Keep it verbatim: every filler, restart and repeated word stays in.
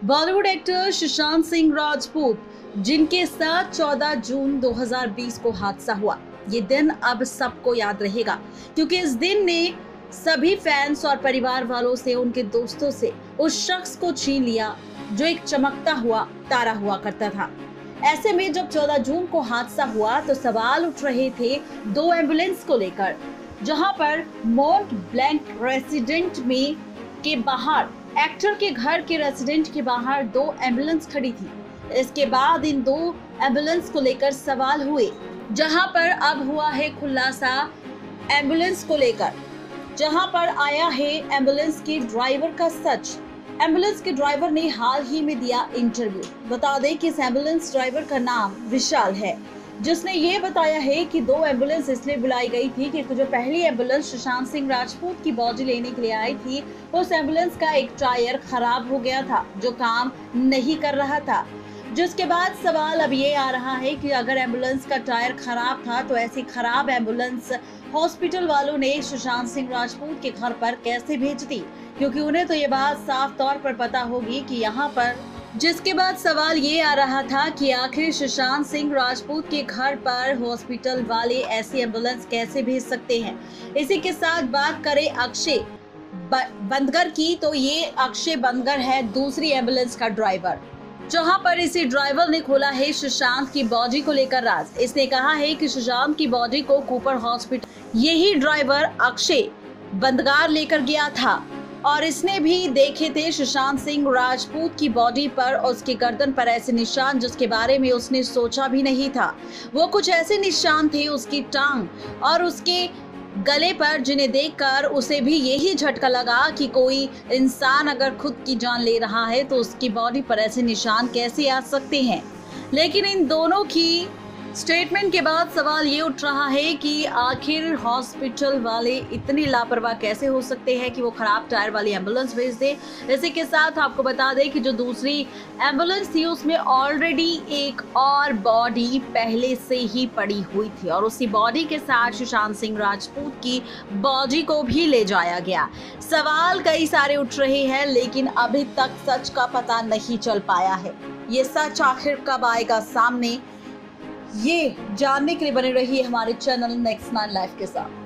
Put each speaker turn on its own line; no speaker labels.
Bollywood actor Sushant Singh Rajput, जिनके साथ चौदह जून दो हज़ार बीस को हादसा हुआ, ये दिन अब सबको याद रहेगा क्योंकि इस दिन ने सभी फैंस और परिवार वालों से, उनके दोस्तों से उस शख्स को छीन लिया जो एक चमकता हुआ तारा हुआ करता था। ऐसे में जब चौदह जून को हादसा हुआ तो सवाल उठ रहे थे दो एम्बुलेंस को लेकर, जहां पर मॉन्ट ब्लैंक रेसिडेंट में के बाहर एक्टर के घर के रेसिडेंट के बाहर दो एम्बुलेंस खड़ी थी। इसके बाद इन दो एम्बुलेंस को लेकर सवाल हुए, जहां पर अब हुआ है खुलासा एम्बुलेंस को लेकर, जहां पर आया है एम्बुलेंस के ड्राइवर का सच। एम्बुलेंस के ड्राइवर ने हाल ही में दिया इंटरव्यू। बता दें कि इस एम्बुलेंस ड्राइवर का नाम विशाल है, जिसने ये बताया है कि दो एम्बुलेंस इसलिए बुलाई गई थी कि जो पहली एम्बुलेंस सुशांत सिंह राजपूत की बॉडी लेने के लिए आई थी, उस एम्बुलेंस का एक टायर खराब हो गया था जो काम नहीं कर रहा था। जिसके बाद सवाल अब ये आ रहा है कि अगर एम्बुलेंस का टायर खराब था तो ऐसी खराब एम्बुलेंस हॉस्पिटल वालों ने सुशांत सिंह राजपूत के घर पर कैसे भेज दी, क्योंकि उन्हें तो ये बात साफ तौर पर पता होगी कि यहाँ पर। जिसके बाद सवाल ये आ रहा था कि आखिर सुशांत सिंह राजपूत के घर पर हॉस्पिटल वाले ऐसी एम्बुलेंस कैसे भेज सकते हैं। इसी के साथ बात करें अक्षय बंदगर की, तो ये अक्षय बंदगर है दूसरी एम्बुलेंस का ड्राइवर, जहां पर इसी ड्राइवर ने खोला है सुशांत की बॉडी को लेकर राज। इसने कहा है कि सुशांत की बॉडी को कूपर हॉस्पिटल यही ड्राइवर अक्षय बंदगार लेकर गया था और इसने भी देखे थे सुशांत सिंह राजपूत की बॉडी पर और उसकी गर्दन पर ऐसे निशान जिसके बारे में उसने सोचा भी नहीं था। वो कुछ ऐसे निशान थे उसकी टांग और उसके गले पर, जिन्हें देखकर उसे भी यही झटका लगा कि कोई इंसान अगर खुद की जान ले रहा है तो उसकी बॉडी पर ऐसे निशान कैसे आ सकते हैं। लेकिन इन दोनों की स्टेटमेंट के बाद सवाल ये उठ रहा है कि आखिर हॉस्पिटल वाले इतनी लापरवाह कैसे हो सकते हैं कि वो खराब टायर वाली एम्बुलेंस भेज दे। इसी के साथ आपको बता दें कि जो दूसरी एम्बुलेंस थी उसमें ऑलरेडी एक और बॉडी पहले से ही पड़ी हुई थी और उसी बॉडी के साथ सुशांत सिंह राजपूत की बॉडी को भी ले जाया गया। सवाल कई सारे उठ रहे हैं, लेकिन अभी तक सच का पता नहीं चल पाया है। ये सच आखिर कब आएगा सामने, ये जानने के लिए बने रहिए हमारे चैनल नेक्स्ट नाइन लाइफ के साथ।